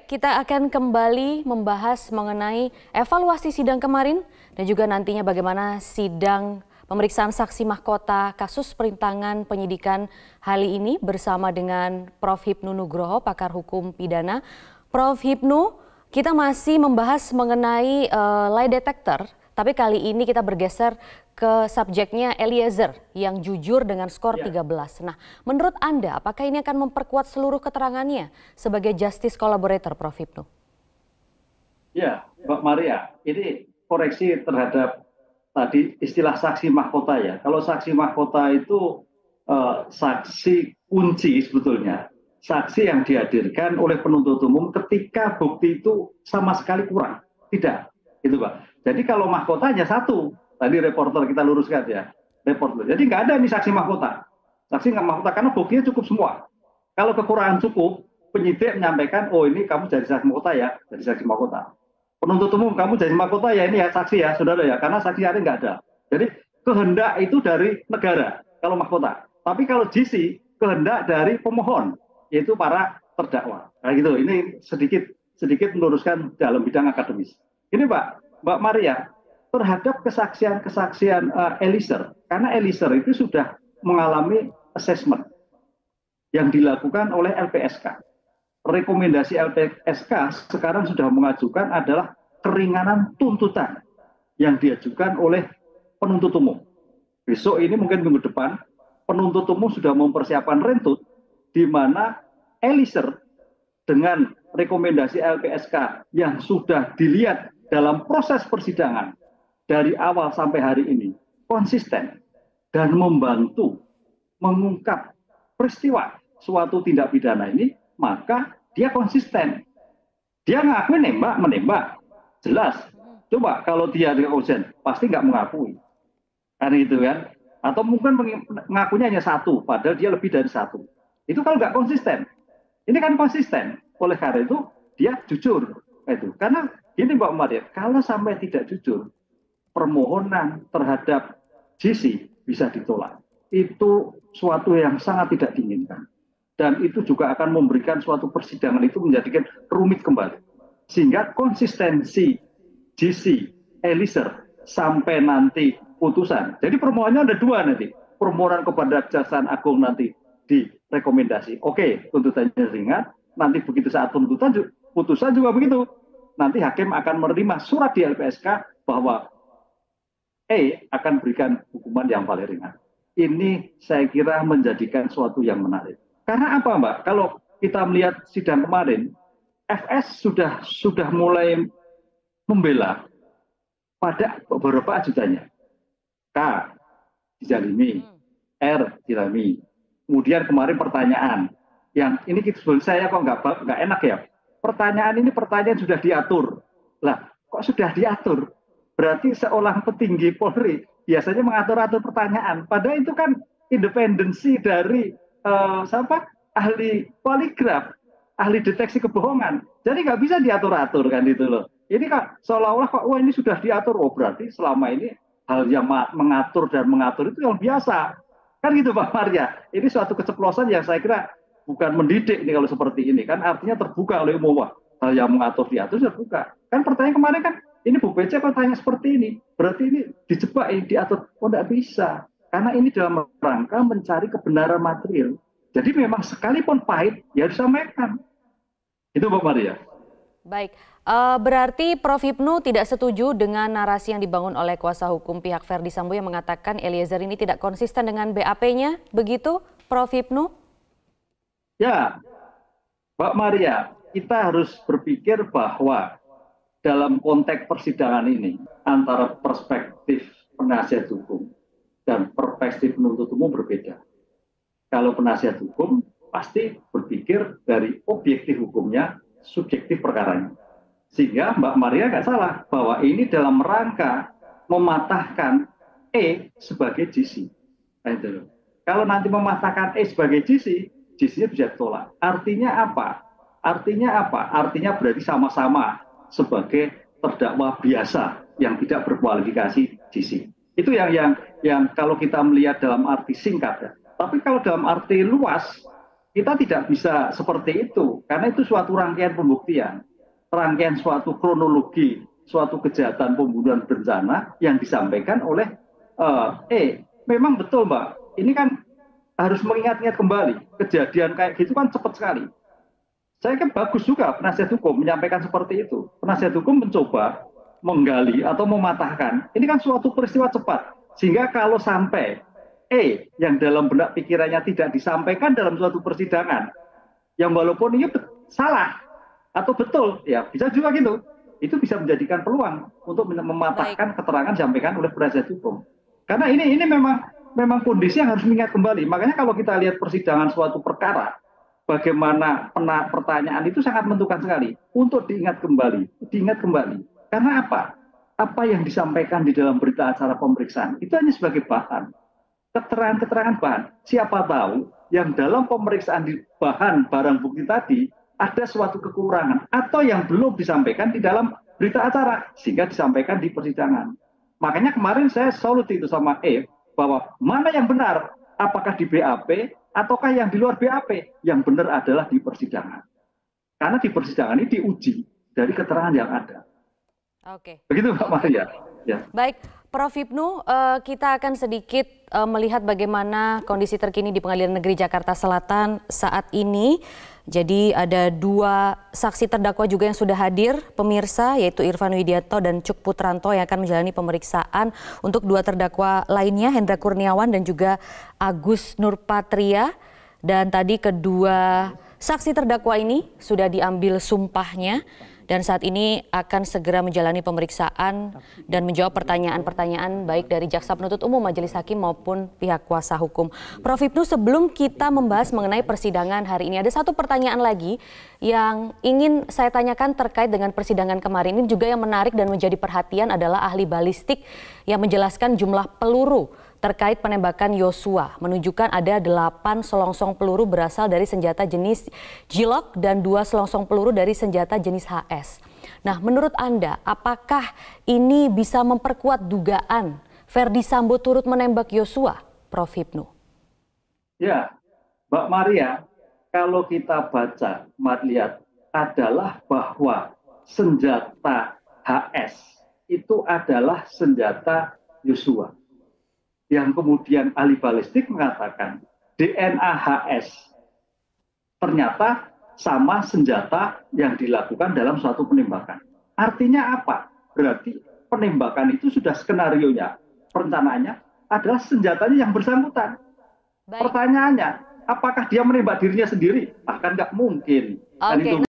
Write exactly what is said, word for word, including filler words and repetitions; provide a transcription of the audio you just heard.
Baik, kita akan kembali membahas mengenai evaluasi sidang kemarin dan juga nantinya bagaimana sidang pemeriksaan saksi mahkota kasus perintangan penyidikan kali ini bersama dengan Profesor Hipnu Nugroho, pakar hukum pidana. Profesor Hipnu, kita masih membahas mengenai uh, lie detector, tapi kali ini kita bergeser ke subjeknya Eliezer yang jujur dengan skor tiga belas. Nah, menurut Anda apakah ini akan memperkuat seluruh keterangannya sebagai justice collaborator, Profesor Hipnu? Ya, Mbak Maria, ini koreksi terhadap tadi istilah saksi mahkota ya. Kalau saksi mahkota itu uh, saksi kunci sebetulnya. Saksi yang dihadirkan oleh penuntut umum ketika bukti itu sama sekali kurang. Tidak, gitu Pak. Jadi kalau mahkota hanya satu. Tadi reporter kita luruskan ya, reporter. Jadi nggak ada nih saksi mahkota, saksi nggak mahkota karena buktinya cukup semua. Kalau kekurangan cukup, penyidik menyampaikan, oh ini kamu jadi saksi mahkota ya, jadi saksi mahkota. Penuntut umum kamu jadi mahkota ya ini ya saksi ya, saudara ya, karena saksi hari nggak ada. Jadi kehendak itu dari negara kalau mahkota. Tapi kalau G C kehendak dari pemohon, yaitu para terdakwa. Nah gitu. Ini sedikit sedikit meluruskan dalam bidang akademis. Ini Pak, Mbak Maria. Terhadap kesaksian-kesaksian uh, Eliezer, karena Eliezer itu sudah mengalami assessment yang dilakukan oleh L P S K. Rekomendasi L P S K sekarang sudah mengajukan adalah keringanan tuntutan yang diajukan oleh penuntut umum. Besok ini mungkin minggu depan, penuntut umum sudah mempersiapkan rentut di mana Eliezer dengan rekomendasi L P S K yang sudah dilihat dalam proses persidangan dari awal sampai hari ini konsisten dan membantu mengungkap peristiwa suatu tindak pidana ini, maka dia konsisten. Dia ngakui nembak, menembak, jelas. Coba kalau dia di konsisten, pasti nggak mengakui. Kan itu kan? Atau mungkin mengakuinya hanya satu, padahal dia lebih dari satu. Itu kalau nggak konsisten. Ini kan konsisten. Oleh karena itu, dia jujur. Itu. Karena gini Mbak Maria, kalau sampai tidak jujur, permohonan terhadap G C bisa ditolak. Itu suatu yang sangat tidak diinginkan. Dan itu juga akan memberikan suatu persidangan itu menjadikan rumit kembali. Sehingga konsistensi G C, Eliezer, sampai nanti putusan. Jadi permohonannya ada dua nanti. Permohonan kepada Kejaksaan Agung nanti direkomendasi. Oke, tuntutannya ringan. Nanti begitu saat tuntutan, putusan juga begitu. Nanti hakim akan menerima surat di L P S K bahwa E akan berikan hukuman yang paling ringan. Ini saya kira menjadikan suatu yang menarik. Karena apa Mbak? Kalau kita melihat sidang kemarin, F S sudah sudah mulai membela pada beberapa ajudannya. K dizalimi, R dizalimi. Kemudian kemarin pertanyaan, yang ini sebelum saya kok nggak nggak enak ya. Pertanyaan ini pertanyaan sudah diatur. Lah, kok sudah diatur? Berarti seorang petinggi Polri biasanya mengatur-atur pertanyaan. Padahal itu kan independensi dari uh, siapa? Ahli poligraf, ahli deteksi kebohongan. Jadi nggak bisa diatur-atur kan itu loh. Ini kan seolah-olah kok wah ini sudah diatur. Oh berarti selama ini hal yang mengatur dan mengatur itu yang biasa. Kan gitu Pak Maria. Ini suatu keceplosan yang saya kira bukan mendidik nih kalau seperti ini. Kan artinya terbuka oleh umum. Wah, hal yang mengatur diatur terbuka. Kan pertanyaan kemarin kan ini Bu P C kalau tanya seperti ini, berarti ini dijebak, ini diatur. Oh, tidak bisa. Karena ini dalam rangka mencari kebenaran material. Jadi memang sekalipun pahit, ya disampaikan. Itu Mbak Maria. Baik, uh, berarti Profesor Hipnu tidak setuju dengan narasi yang dibangun oleh kuasa hukum pihak Verdi Sambo yang mengatakan Eliezer ini tidak konsisten dengan B A P-nya, begitu Profesor Hipnu? Ya, Mbak Maria, kita harus berpikir bahwa dalam konteks persidangan ini antara perspektif penasihat hukum dan perspektif penuntut umum berbeda. Kalau penasihat hukum pasti berpikir dari objektif hukumnya, subjektif perkaranya. Sehingga Mbak Maria nggak salah bahwa ini dalam rangka mematahkan E sebagai G C. Nah, itu. Kalau nanti mematahkan E sebagai G C, G C-nya bisa ditolak. Artinya apa? Artinya apa? Artinya berarti sama-sama sebagai terdakwa biasa yang tidak berkualifikasi G C. Itu yang yang yang kalau kita melihat dalam arti singkat ya. Tapi kalau dalam arti luas, kita tidak bisa seperti itu, karena itu suatu rangkaian pembuktian, rangkaian suatu kronologi, suatu kejahatan pembunuhan berencana yang disampaikan oleh uh, eh memang betul Mbak, ini kan harus mengingat-ingat kembali kejadian kayak gitu kan cepat sekali. Saya kan bagus juga penasihat hukum menyampaikan seperti itu. Penasihat hukum mencoba menggali atau mematahkan. Ini kan suatu peristiwa cepat, sehingga kalau sampai E yang dalam benak pikirannya tidak disampaikan dalam suatu persidangan, yang walaupun ini salah atau betul, ya bisa juga gitu. Itu bisa menjadikan peluang untuk mematahkan Baik. keterangan disampaikan oleh penasihat hukum. Karena ini ini memang memang kondisi yang harus mengingat kembali. Makanya kalau kita lihat persidangan suatu perkara, bagaimana pena, pertanyaan itu sangat menentukan sekali untuk diingat kembali, diingat kembali. Karena apa? Apa yang disampaikan di dalam berita acara pemeriksaan itu hanya sebagai bahan. Keterangan-keterangan bahan. Siapa tahu yang dalam pemeriksaan di bahan barang bukti tadi ada suatu kekurangan atau yang belum disampaikan di dalam berita acara sehingga disampaikan di persidangan. Makanya kemarin saya solusi itu sama E bahwa mana yang benar, apakah di B A P ataukah yang di luar B A P, yang benar adalah di persidangan. Karena di persidangan ini diuji dari keterangan yang ada. Oke. Begitu Mbak Maria. Ya. Baik, Prof Hipnu, uh, kita akan sedikit uh, melihat bagaimana kondisi terkini di Pengadilan Negeri Jakarta Selatan saat ini. Jadi ada dua saksi terdakwa juga yang sudah hadir, pemirsa, yaitu Irfan Widianto dan Cuk Putranto yang akan menjalani pemeriksaan untuk dua terdakwa lainnya, Hendra Kurniawan dan juga Agus Nurpatria. Dan tadi kedua saksi terdakwa ini sudah diambil sumpahnya. Dan saat ini akan segera menjalani pemeriksaan dan menjawab pertanyaan-pertanyaan baik dari Jaksa Penuntut Umum, Majelis Hakim maupun pihak kuasa hukum. Prof Hipnu, sebelum kita membahas mengenai persidangan hari ini, ada satu pertanyaan lagi yang ingin saya tanyakan terkait dengan persidangan kemarin. Ini juga yang menarik dan menjadi perhatian adalah ahli balistik yang menjelaskan jumlah peluru terkait penembakan Yosua, menunjukkan ada delapan selongsong peluru berasal dari senjata jenis Glock dan dua selongsong peluru dari senjata jenis H S. Nah, menurut Anda, apakah ini bisa memperkuat dugaan Ferdi Sambo turut menembak Yosua, Prof Hipnu? Ya, Mbak Maria, kalau kita baca, melihat adalah bahwa senjata H S itu adalah senjata Yosua. Yang kemudian ahli balistik mengatakan D N A H S ternyata sama senjata yang dilakukan dalam suatu penembakan. Artinya apa? Berarti penembakan itu sudah skenarionya, perencanaannya adalah senjatanya yang bersangkutan. Baik. Pertanyaannya, apakah dia menembak dirinya sendiri? Bahkan nggak mungkin. Oke.